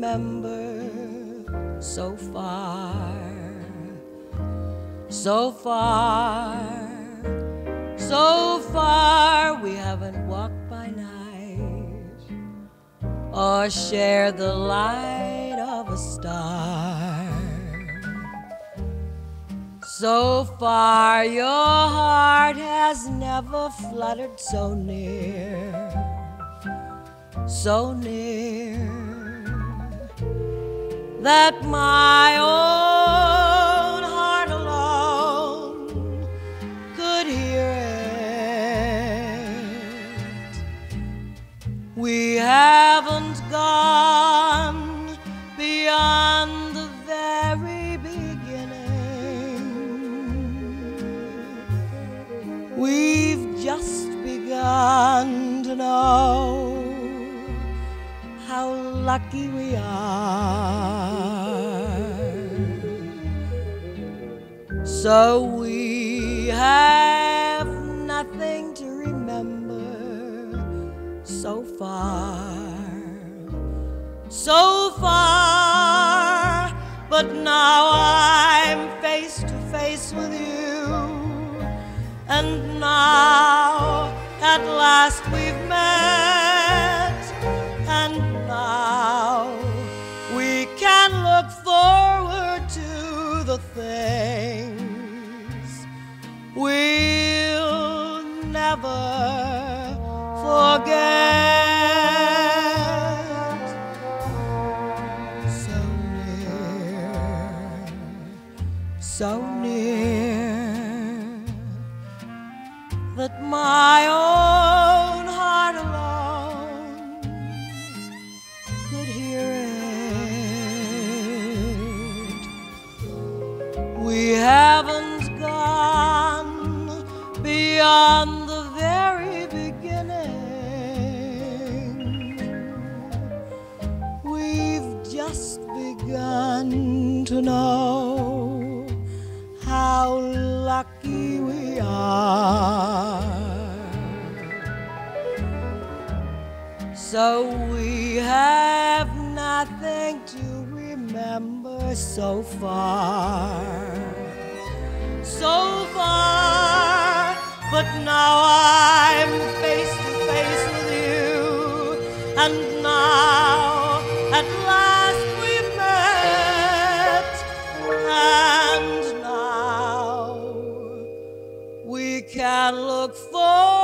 remember so far, so far, so far we haven't walked by night or shared the light of a star. So far your heart has never fluttered so near, so near, that my own heart alone could hear it. We haven't gone beyond the very beginning. We've just begun to know how lucky we are. So we have nothing to remember so far, so far. But now I'm face to face with you, and now at last we've met, and now we can look forward to the things we'll never forget. So near, so near, that my own heart alone could hear it. We haven't gone beyond the very beginning. We've just begun to know how lucky we are. So we have nothing to remember so far, so far. But now I'm face to face with you, and now at last we've met, and now we can look forward